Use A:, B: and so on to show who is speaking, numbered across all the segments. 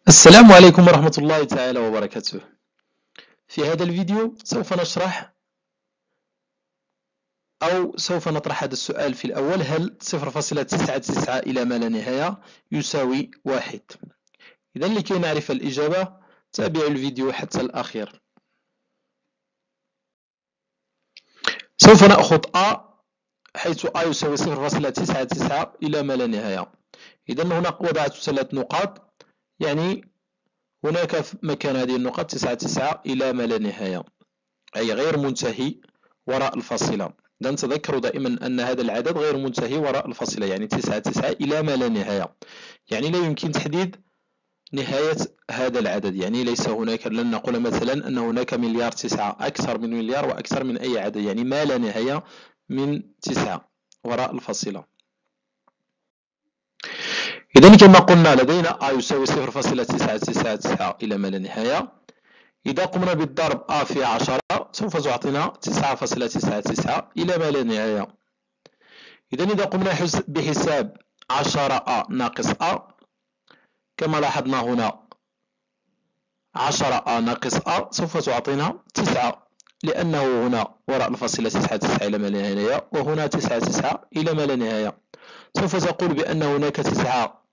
A: السلام عليكم ورحمة الله تعالى وبركاته. في هذا الفيديو سوف نشرح أو سوف نطرح هذا السؤال في الأول: هل 0.99 إلى ما لا نهاية يساوي 1؟ إذا لكي نعرف الإجابة تابعوا الفيديو حتى الأخير. سوف نأخذ A حيث A يساوي 0.99 إلى ما لا نهاية. إذا هنا وضعت 3 نقاط، يعني هناك في مكان هذه النقط 99 إلى ما لا نهاية، أي غير منتهي وراء الفاصلة. إذا تذكروا دائما أن هذا العدد غير منتهي وراء الفاصلة، يعني 99 إلى ما لا نهاية، يعني لا يمكن تحديد نهاية هذا العدد. يعني ليس هناك، لن نقول مثلا أن هناك مليار 9، أكثر من مليار وأكثر من أي عدد، يعني ما لا نهاية من 9 وراء الفاصلة. إذا كما قلنا لدينا A يساوي 0.999 إلى ما لا نهاية. إذا قمنا بالضرب A في 10 سوف تعطينا 9.99 إلى ما لا نهاية. إذا قمنا بحساب 10A ناقص A، كما لاحظنا هنا 10A ناقص A سوف تعطينا 9، لأنه هنا وراء الفاصلة 99 إلى ما لا نهاية، وهنا 99 إلى ما لا نهاية. سوف تقول بأن هناك 9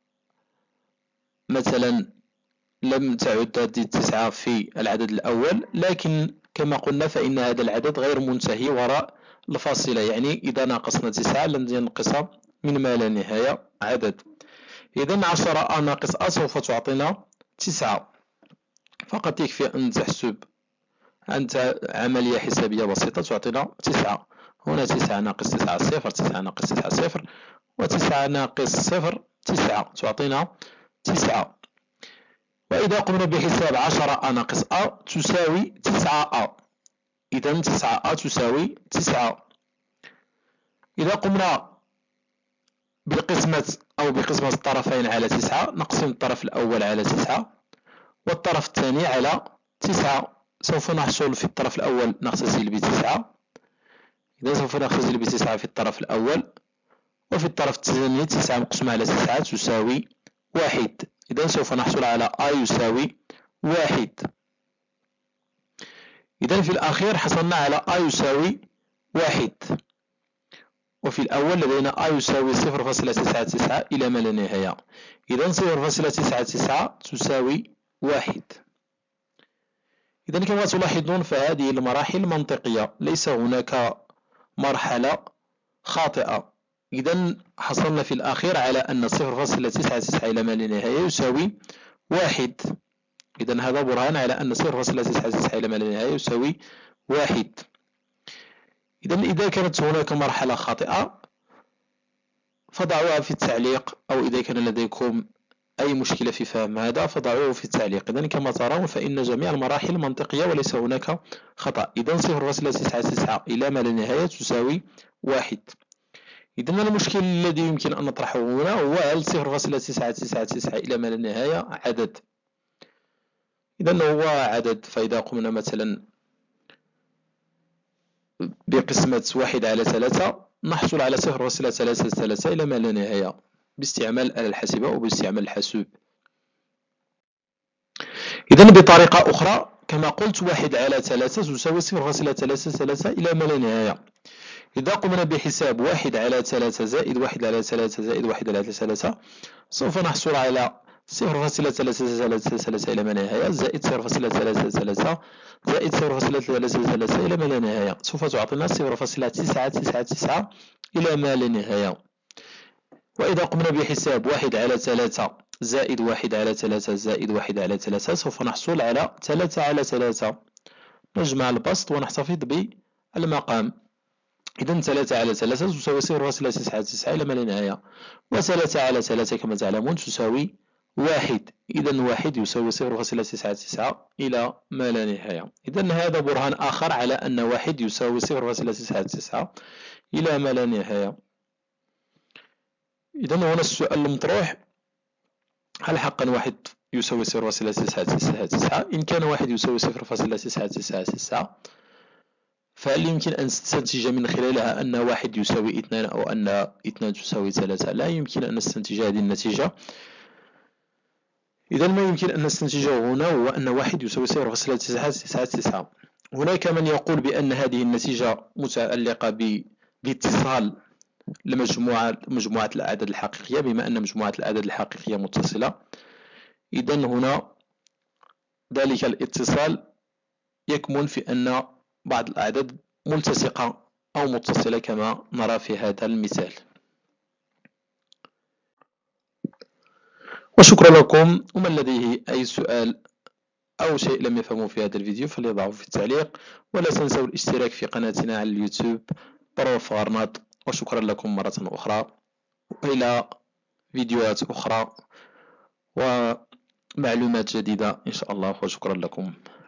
A: مثلا لم تعد هذه 9 في العدد الأول، لكن كما قلنا فإن هذا العدد غير منتهي وراء الفاصلة، يعني إذا ناقصنا 9 لن ينقص من ما لا نهاية عدد. إذا 10A ناقص A سوف تعطينا 9. فقط يكفي أن تحسب أنت عملية حسابية بسيطة تعطينا 9. هنا 9 ناقص 9 صفر، 9 ناقص 9 صفر، و9 ناقص صفر 9 تعطينا 9. وإذا قمنا بحساب 10A ناقص A تساوي 9A. إذا 9A تساوي 9. إذا قمنا بالقسمة أو بقسمة الطرفين على 9 نقسم الطرف الأول على 9 والطرف الثاني على 9. سوف نحصل في الطرف الأول نختزل ب9، إذا سوف نختزل ب9 في الطرف الأول، وفي الطرف الثاني 9 مقسومة على 9 تساوي 1. إذا سوف نحصل على A يساوي 1. إذا في الأخير حصلنا على A يساوي 1، وفي الأول لدينا A يساوي 0.99 إلى ما لا نهاية. إذا 0.99 تساوي 1. إذا كما تلاحظون فهذه المراحل منطقية، ليس هناك مرحلة خاطئة. إذا حصلنا في الأخير على أن 0.99 إلى ما لا نهاية يساوي 1. إذا هذا برهان على أن 0.99 إلى ما لا نهاية يساوي 1. إذا كانت هناك مرحلة خاطئة فضعوها في التعليق، أو إذا كان لديكم أي مشكلة في فهم هذا فضعوه في التعليق. إذا كما ترون فإن جميع المراحل منطقية وليس هناك خطأ. إذا 0.99 إلى ما لا نهاية تساوي 1. إذا المشكل الذي يمكن أن نطرحه هنا هو: هل 0.999 إلى ما لا نهاية عدد؟ إذا هو عدد. فإذا قمنا مثلا بقسمة 1 على 3 نحصل على 0.33 إلى ما لا نهاية باستعمال الآلة الحاسبة أو باستعمال الحاسوب. إذا بطريقة أخرى كما قلت 1 على 3 تساوي 0.33 إلى ما لا نهاية. إذا قمنا بحساب 1 على 3 زائد 1 على 3 زائد 1 على 3 سوف نحصل على 0.33 إلى ما لا نهاية زائد 0.33 زائد 0.33 إلى ما لا نهاية، سوف تعطينا 0.999 إلى ما لا نهاية. وإذا قمنا بحساب 1 على 3 زائد 1 على 3 زائد 1 على 3 سوف نحصل على 3 على 3. نجمع البسط ونحتفظ بالمقام. إذا 3 على 3 تساوي 0.99 إلى ما لا نهاية، و3 على 3 كما تعلمون تساوي 1. إذا 1 يساوي 0.99 إلى ما لا نهاية. إذا هذا برهان آخر على أن 1 يساوي 0.99 إلى ما لا نهاية. إذا هنا السؤال المطروح: هل حقا 1 يساوي 0.999؟ إن كان 1 يساوي 0.999 فهل يمكن أن تستنتج من خلالها أن 1 يساوي 2 أو أن 2 تساوي 3؟ لا يمكن أن نستنتج هذه النتيجة. إذا ما يمكن أن نستنتجه هنا هو أن 1 يساوي 0.999. هناك من يقول بأن هذه النتيجة متعلقة باتصال مجموعة الأعداد الحقيقية، بما أن مجموعة الأعداد الحقيقية متصلة. إذا هنا ذلك الاتصال يكمن في أن بعض الأعداد ملتصقة أو متصلة كما نرى في هذا المثال. وشكرا لكم، ومن لديه أي سؤال أو شيء لم يفهمه في هذا الفيديو فليضعه في التعليق، ولا تنسوا الاشتراك في قناتنا على اليوتيوب بروف غرناط. وشكرا لكم مرة أخرى، وإلى فيديوهات أخرى ومعلومات جديدة إن شاء الله، وشكرا لكم.